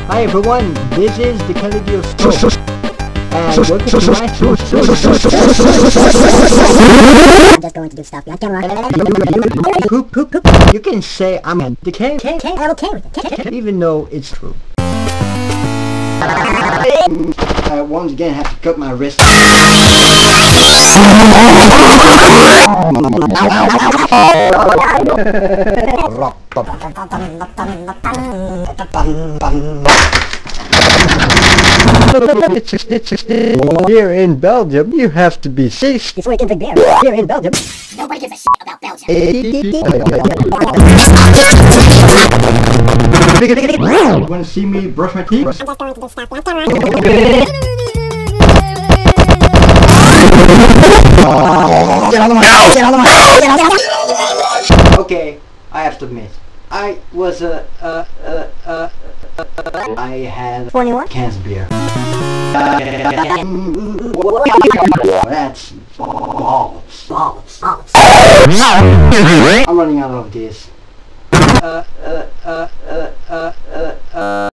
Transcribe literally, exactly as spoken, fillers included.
Hi everyone, this is the CaledioScope, and welcome to my show. I'm just going to do stuff on camera. Poop, poop, poop. You can say I'm the K, I'm okay with it. even though it's true. I once again have to cut my wrist. Here in Belgium, you have to be six Before you can drink beer. Here in Belgium, Nobody gives a shit about Belgium. Want to see me brush my teeth? I'm just going to do stuff on camera. Okay, I have to admit, I was a uh, uh, uh, uh, uh, I had twenty-one? cans beer. That's balls. Balls. Balls. I'm running out of this. Uh, uh, uh, uh, uh, uh, uh.